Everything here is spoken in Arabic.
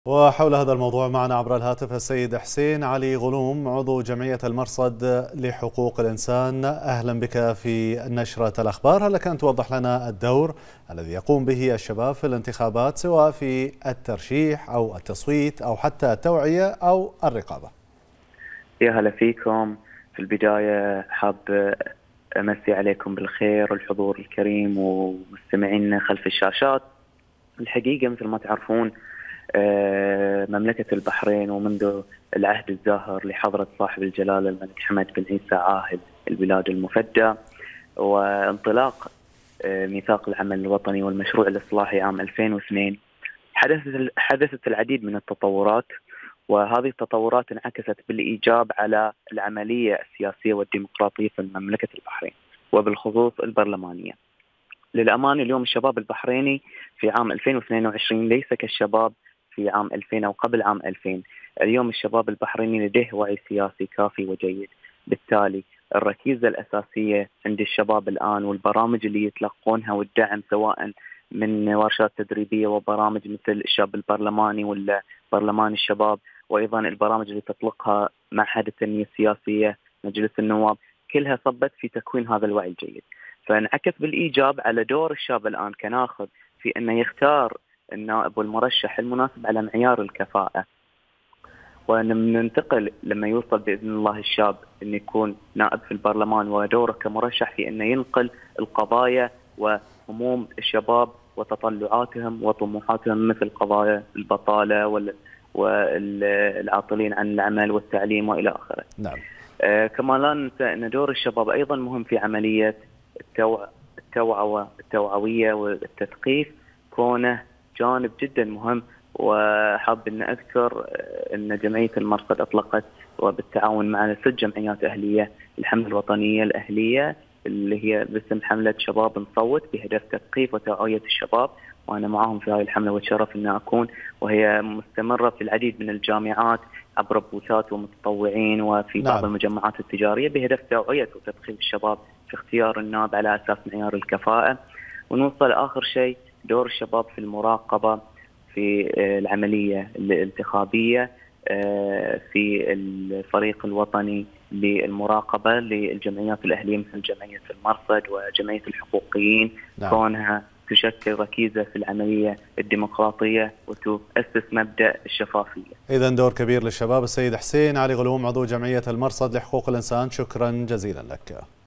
وحول هذا الموضوع معنا عبر الهاتف السيد حسين علي غلوم، عضو جمعية المرصد لحقوق الإنسان. أهلا بك في نشرة الأخبار. هل لك أن توضح لنا الدور الذي يقوم به الشباب في الانتخابات، سواء في الترشيح أو التصويت أو حتى التوعية أو الرقابة؟ يا هلا فيكم. في البداية حاب أمسي عليكم بالخير والحضور الكريم ومستمعين خلف الشاشات. الحقيقة مثل ما تعرفون مملكة البحرين ومنذ العهد الزاهر لحضرة صاحب الجلالة الملك حمد بن عيسى عاهل البلاد المفدى وانطلاق ميثاق العمل الوطني والمشروع الإصلاحي عام 2002 حدثت العديد من التطورات، وهذه التطورات انعكست بالإيجاب على العملية السياسية والديمقراطية في مملكة البحرين وبالخصوص البرلمانية. للأمانة اليوم الشباب البحريني في عام 2022 ليس كالشباب في عام 2000 أو قبل عام 2000. اليوم الشباب البحريني لديه وعي سياسي كافي وجيد، بالتالي الركيزة الأساسية عند الشباب الآن والبرامج اللي يتلقونها والدعم سواء من ورشات تدريبية وبرامج مثل الشاب البرلماني ولا برلمان الشباب، وأيضا البرامج اللي تطلقها معهد التنمية السياسية مجلس النواب، كلها صبت في تكوين هذا الوعي الجيد. فانعكس بالإيجاب على دور الشاب الآن كناخب في أنه يختار النائب والمرشح المناسب على معيار الكفاءة، وننتقل لما يوصل بإذن الله الشاب أن يكون نائب في البرلمان ودوره كمرشح في أنه ينقل القضايا وهموم الشباب وتطلعاتهم وطموحاتهم مثل قضايا البطالة والعاطلين عن العمل والتعليم وإلى آخره. نعم. كما لا ننسى أن دور الشباب أيضا مهم في عملية التوعوية والتثقيف، كونه جانب جدا مهم. وحاب أن أذكر أن جمعية المرصد أطلقت وبالتعاون مع 6 جمعيات أهلية الحملة الوطنية الأهلية اللي هي باسم حملة شباب نصوت، بهدف تثقيف وتوعية الشباب، وأنا معهم في هذه الحملة وتشرف أن أكون، وهي مستمرة في العديد من الجامعات عبر بوثات ومتطوعين وفي بعض المجمعات التجارية بهدف توعية وتثقيف الشباب في اختيار النائب على أساس معيار الكفاءة. ونوصل آخر شيء دور الشباب في المراقبة في العملية الانتخابية في الفريق الوطني للمراقبة للجمعيات الأهلية مثل جمعية المرصد وجمعية الحقوقيين. نعم. كونها تشكل ركيزة في العملية الديمقراطية وتؤسس مبدأ الشفافية. إذن دور كبير للشباب. السيد حسين علي غلوم، عضو جمعية المرصد لحقوق الإنسان، شكرا جزيلا لك.